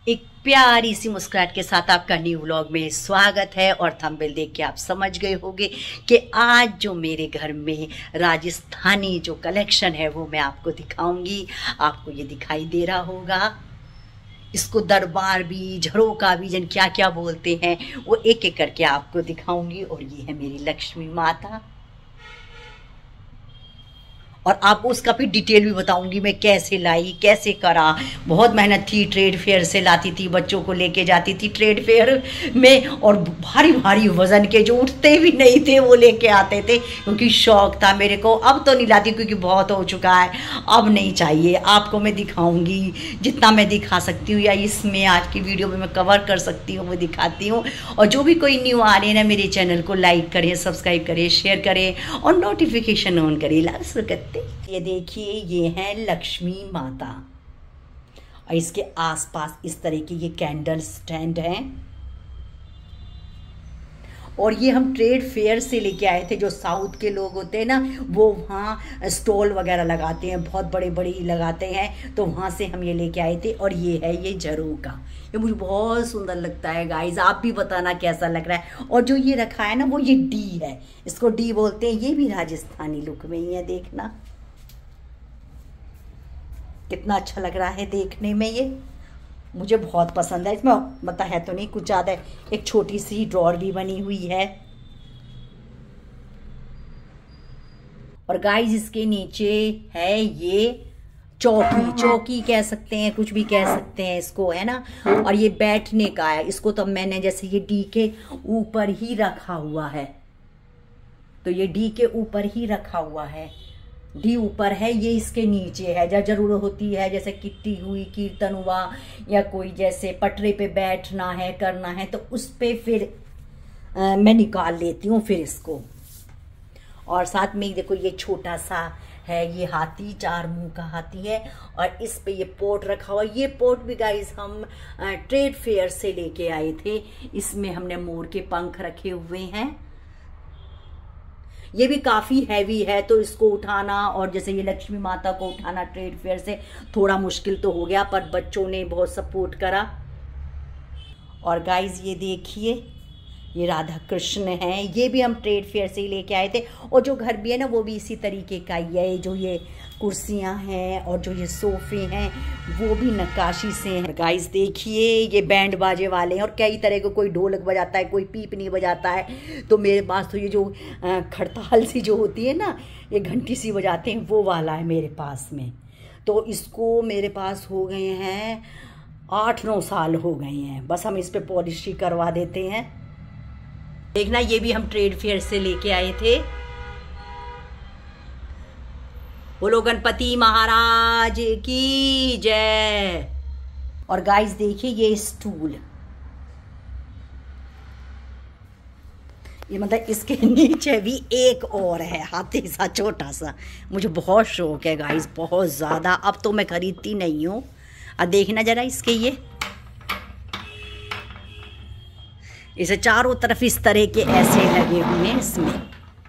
एक प्यारी सी मुस्कुराहट के साथ आपका न्यू व्लॉग में स्वागत है। और थंबनेल देख के आप समझ गए होंगे कि आज जो मेरे घर में राजस्थानी जो कलेक्शन है वो मैं आपको दिखाऊंगी। आपको ये दिखाई दे रहा होगा, इसको दरबार भी, झरोका भी, जन क्या क्या बोलते हैं, वो एक एक करके आपको दिखाऊंगी। और ये है मेरी लक्ष्मी माता, और आपको उसका भी डिटेल भी बताऊंगी मैं कैसे लाई, कैसे करा। बहुत मेहनत थी, ट्रेड फेयर से लाती थी, बच्चों को लेके जाती थी ट्रेड फेयर में, और भारी भारी वजन के जो उठते भी नहीं थे वो लेके आते थे, क्योंकि शौक था मेरे को। अब तो नहीं लाती क्योंकि बहुत हो चुका है, अब नहीं चाहिए। आपको मैं दिखाऊंगी जितना मैं दिखा सकती हूँ, या इसमें आज की वीडियो में मैं कवर कर सकती हूँ वो दिखाती हूँ। और जो भी कोई न्यू आ रहे हैं ना, मेरे चैनल को लाइक करें, सब्सक्राइब करें, शेयर करें और नोटिफिकेशन ऑन करें। ये देखिए, ये है लक्ष्मी माता, और इसके आसपास इस तरह के ये कैंडल स्टैंड हैं। और ये हम ट्रेड फेयर से लेके आए थे। जो साउथ के लोग होते हैं ना, वो वहाँ स्टॉल वगैरह लगाते हैं, बहुत बड़े बड़े लगाते हैं, तो वहाँ से हम ये लेके आए थे। और ये है ये झरोका, ये मुझे बहुत सुंदर लगता है गाइज। आप भी बताना कैसा लग रहा है। और जो ये रखा है ना, वो ये डी है, इसको डी बोलते हैं। ये भी राजस्थानी लुक में ही है, देखना कितना अच्छा लग रहा है देखने में। ये मुझे बहुत पसंद है। इसमें मतलब है तो नहीं कुछ ज़्यादा, एक छोटी सी ड्रॉर भी बनी हुई है। और गाइस इसके नीचे है ये चौकी, चौकी कह सकते हैं, कुछ भी कह सकते हैं इसको, है ना। और ये बैठने का है, इसको तो मैंने जैसे ये डी के ऊपर ही रखा हुआ है, तो ये डी के ऊपर ही रखा हुआ है। डी ऊपर है, ये इसके नीचे है। जब जरूरत होती है, जैसे किट्टी हुई, कीर्तन हुआ, या कोई जैसे पटरे पे बैठना है, करना है, तो उस पे फिर मैं निकाल लेती हूँ फिर इसको। और साथ में देखो ये छोटा सा है, ये हाथी, 4 मुंह का हाथी है। और इस पे ये पोट रखा हुआ। ये पोट भी गाइस हम ट्रेड फेयर से लेके आए थे। इसमें हमने मोर के पंख रखे हुए हैं। ये भी काफ़ी हैवी है, तो इसको उठाना, और जैसे ये लक्ष्मी माता को उठाना ट्रेड फेयर से थोड़ा मुश्किल तो हो गया, पर बच्चों ने बहुत सपोर्ट करा। और गाइस ये देखिए, ये राधा कृष्ण हैं, ये भी हम ट्रेड फेयर से ही लेके आए थे। और जो घर भी है ना, वो भी इसी तरीके का ही है। जो ये कुर्सियां हैं और जो ये सोफे हैं, वो भी नक्काशी से हैं। गाइस देखिए, ये बैंड बाजे वाले हैं, और कई तरह के, कोई ढोलक बजाता है, कोई पीप नहीं बजाता है। तो मेरे पास तो ये जो खड़ताल सी जो होती है ना, ये घंटी सी बजाते हैं, वो वाला है मेरे पास में। तो इसको मेरे पास हो गए हैं 8-9 साल हो गए हैं। बस हम इस पर पॉलिश ही करवा देते हैं। देखना, ये भी हम ट्रेड फेयर से लेके आए थे। बोलो गणपति महाराज की जय। और गाइस देखिए, ये स्टूल, ये मतलब इसके नीचे भी एक और है, हाथी सा छोटा सा। मुझे बहुत शौक है गाइस, बहुत ज़्यादा। अब तो मैं खरीदती नहीं हूँ। अब देखना जरा इसके, ये इसे चारों तरफ इस तरह के ऐसे लगे हुए हैं इसमें।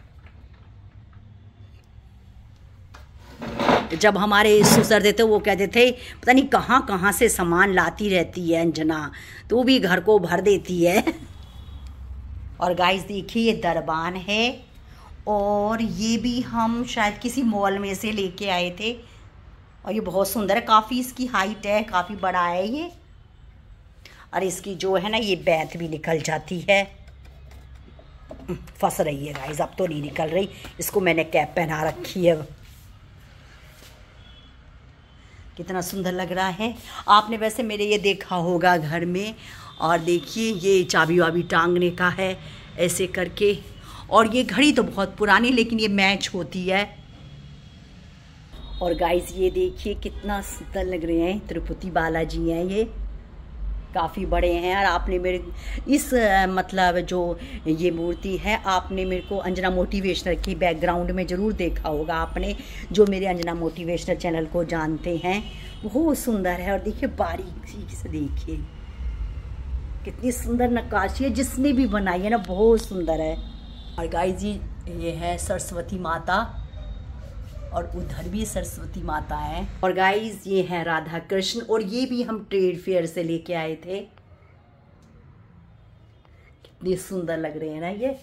जब हमारे ससुर देते, वो कहते थे पता नहीं कहाँ कहाँ से सामान लाती रहती है अंजना, तो वो भी घर को भर देती है। और गाइस देखिए, ये दरबान है, और ये भी हम शायद किसी मॉल में से लेके आए थे। और ये बहुत सुंदर है, काफ़ी इसकी हाइट है, काफ़ी बड़ा है ये। और इसकी जो है ना, ये बैथ भी निकल जाती है, फंस रही है गाइस, अब तो नहीं निकल रही। इसको मैंने कैप पहना रखी है। कितना सुंदर लग रहा है। आपने वैसे मेरे ये देखा होगा घर में। और देखिए, ये चाबी वाबी टांगने का है ऐसे करके। और ये घड़ी तो बहुत पुरानी, लेकिन ये मैच होती है। और गाइस ये देखिए, कितना सुंदर लग रहे हैं। तिरुपति बालाजी हैं, ये काफ़ी बड़े हैं। और आपने मेरे इस मतलब जो ये मूर्ति है, आपने मेरे को अंजना मोटिवेशनल की बैकग्राउंड में ज़रूर देखा होगा आपने, जो मेरे अंजना मोटिवेशनल चैनल को जानते हैं। बहुत सुंदर है। और देखिए बारीकी से देखिए, कितनी सुंदर नक्काशी है, जिसने भी बनाई है ना, बहुत सुंदर है। और गाइस जी, ये है सरस्वती माता। और उधर भी सरस्वती माता है। और गाइस ये है राधा कृष्ण, और ये भी हम ट्रेड फेयर से लेके आए थे। कितनी सुंदर लग रहे हैं ना ये।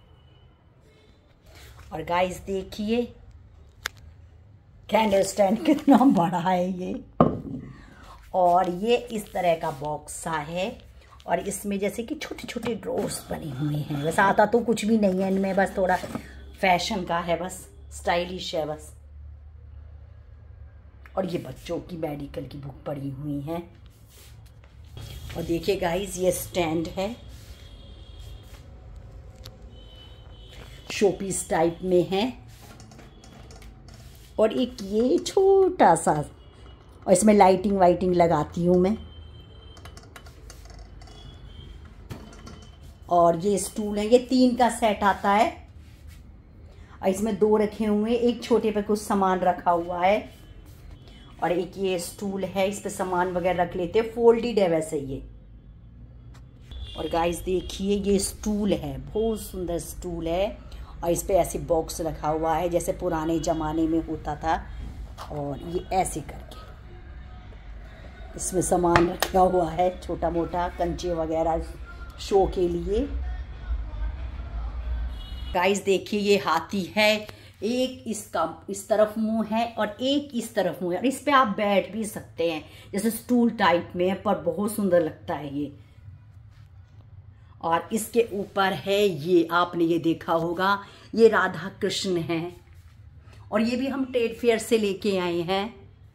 और गाइस देखिए कैंडल स्टैंड कितना बड़ा है ये। और ये इस तरह का बॉक्स है, और इसमें जैसे कि छोटे छोटे ड्रॉर्स बने हुए हैं। वैसे आता तो कुछ भी नहीं है इनमें, बस थोड़ा फैशन का है, बस स्टाइलिश है बस। और ये बच्चों की मेडिकल की बुक पड़ी हुई हैं। और देखिए गाइस ये स्टैंड है, शोपीस टाइप में है। और एक ये छोटा सा, और इसमें लाइटिंग वाइटिंग लगाती हूँ मैं। और ये स्टूल है, ये 3 का सेट आता है, और इसमें 2 रखे हुए, एक छोटे पे कुछ सामान रखा हुआ है, और एक ये स्टूल है, इस पे सामान वगैरह रख लेते, फोल्डेड है वैसे ये। और गाइस देखिए ये स्टूल है, बहुत सुंदर स्टूल है, और इस पे ऐसे बॉक्स रखा हुआ है जैसे पुराने ज़माने में होता था। और ये ऐसे करके इसमें सामान रखा हुआ है, छोटा मोटा कंचे वगैरह शो के लिए। गाइस देखिए ये हाथी है, एक इसका इस तरफ मुंह है और एक इस तरफ मुंह है, और इस पे आप बैठ भी सकते हैं जैसे स्टूल टाइप में, पर बहुत सुंदर लगता है ये। और इसके ऊपर है ये, आपने ये देखा होगा, ये राधा कृष्ण हैं, और ये भी हम ट्रेड फेयर से लेके आए हैं।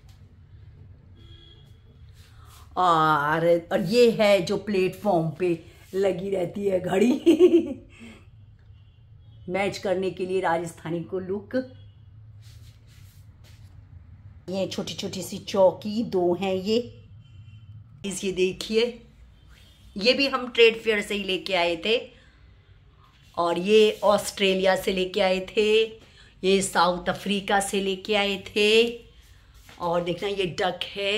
और ये है जो प्लेटफॉर्म पे लगी रहती है घड़ी मैच करने के लिए राजस्थानी को लुक। ये छोटी छोटी सी चौकी 2 हैं ये देखिए, ये भी हम ट्रेड फेयर से ही लेके आए थे। और ये ऑस्ट्रेलिया से लेके आए थे, ये साउथ अफ्रीका से लेके आए थे। और देखना ये डक है।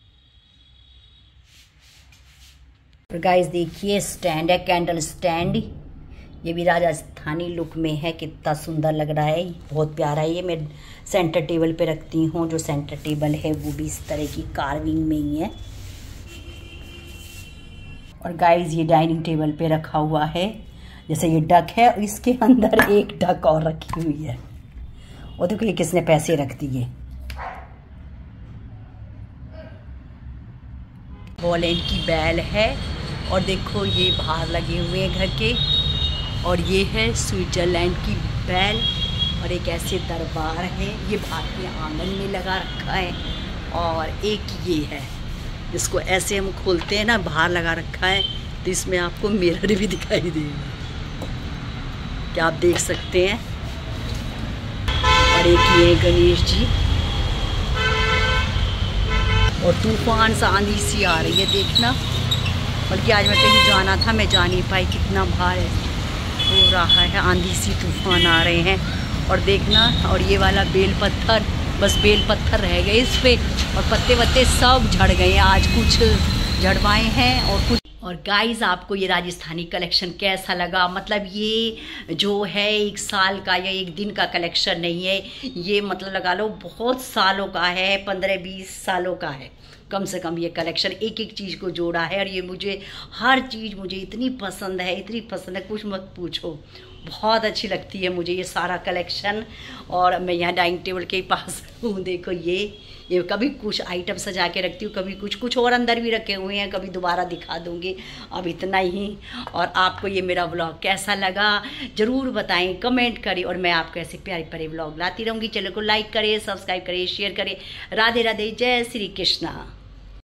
और गाइस देखिए स्टैंड है, कैंडल स्टैंड, ये भी राजस्थानी लुक में है, कितना सुंदर लग रहा है, बहुत प्यारा है। ये मैं सेंटर टेबल पे रखती हूँ, जो सेंटर टेबल है वो भी इस तरह की कार्विंग में ही है। और गाइस ये डाइनिंग टेबल पे रखा हुआ है, जैसे ये डक है, और इसके अंदर एक डक और रखी हुई है। और देखो ये किसने पैसे रख दिए। वॉलेट की बैल है, और देखो ये बाहर लगे हुए हैं घर के। और ये है स्विट्जरलैंड की बैल, और एक ऐसे दरबार है, ये बाहर के आंगन में लगा रखा है। और एक ये है, इसको ऐसे हम खोलते हैं ना, बाहर लगा रखा है, तो इसमें आपको मिरर भी दिखाई देगा, क्या आप देख सकते हैं। और एक ये गणेश जी, और तूफान सा आंधी सी आ रही है देखना। बल्कि आज मैं कहीं जाना था, मैं जा नहीं पाई, कितना भार हो रहा है, आंधी सी तूफान आ रहे हैं। और देखना, और ये वाला बेल पत्थर, बस बेल पत्थर रह गए इस पे, और पत्ते वत्ते सब झड़ गए, आज कुछ झड़वाए हैं और कुछ। और गाइस आपको ये राजस्थानी कलेक्शन कैसा लगा? मतलब ये जो है 1 साल का या 1 दिन का कलेक्शन नहीं है, ये मतलब लगा लो बहुत सालों का है, 15-20 सालों का है कम से कम। ये कलेक्शन एक एक चीज़ को जोड़ा है, और ये मुझे हर चीज़ मुझे इतनी पसंद है, इतनी पसंद है कुछ मत पूछो, बहुत अच्छी लगती है मुझे ये सारा कलेक्शन। और मैं यहाँ डाइनिंग टेबल के पास हूँ, देखो ये कभी कुछ आइटम सजा के रखती हूँ, कभी कुछ और अंदर भी रखे हुए हैं, कभी दोबारा दिखा दूँगी। अब इतना ही। और आपको ये मेरा व्लॉग कैसा लगा ज़रूर बताएं, कमेंट करें, और मैं आपको ऐसे प्यारे प्यारे व्लॉग लाती रहूँगी। चैनल को लाइक करें, सब्सक्राइब करें, शेयर करें। राधे राधे, जय श्री कृष्णा।